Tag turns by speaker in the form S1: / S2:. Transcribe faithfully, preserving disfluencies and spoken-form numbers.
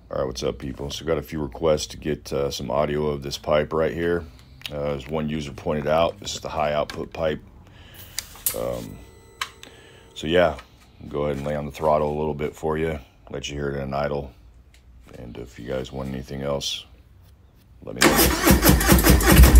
S1: All right, what's up, people? So got a few requests to get uh, some audio of this pipe right here. Uh, as one user pointed out, this is the high output pipe. Um, so yeah, go ahead and lay on the throttle a little bit for you, let you hear it in an idle. And if you guys want anything else, let me know.